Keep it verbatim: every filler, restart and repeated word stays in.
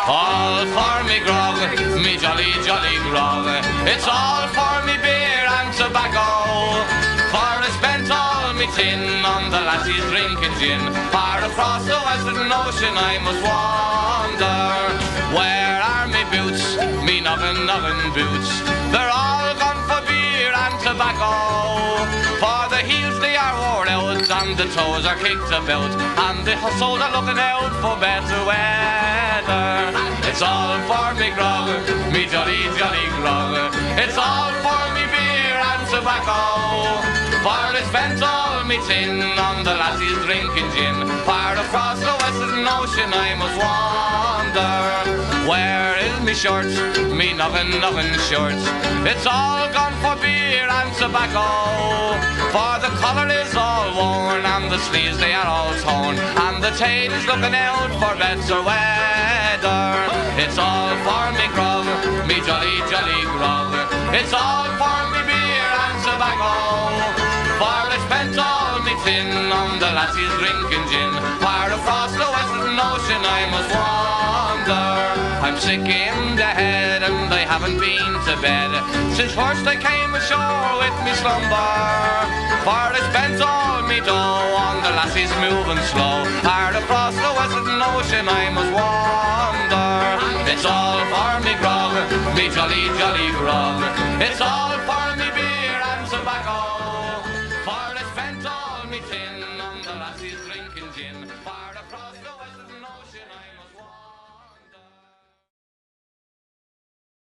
All for me grog, me jolly, jolly grog. It's all for me beer and tobacco. For I spent all me tin on the lassies drinking gin. Far across the western ocean I must wander. Where are me boots, me noven, noven boots? They're all gone for beer and tobacco. For the heels they are wore out and the toes are kicked about, and the hustles are looking out for better weather. It's all for me grog, me jolly, jolly grog. It's all for me beer and tobacco. For I spent all me tin on the lassies drinking gin. Far across the western ocean I must wander. Where is me shorts, me noven, noven shorts? It's all gone for beer and tobacco. For the collar is all worn and the sleeves they are all torn, and the tail is looking out for better weather. It's all for me grog, me jolly, jolly grog. It's all for me beer and tobacco. For I spent all me tin on the lassies drinking gin. Far across the western ocean I must wander. I'm sick in the head and I haven't been to bed since first I came ashore with me slumber. For I spent all me dough on the lassies moving slow. Far across the western ocean I must wander. It's all for me grog, me jolly, jolly grog. It's all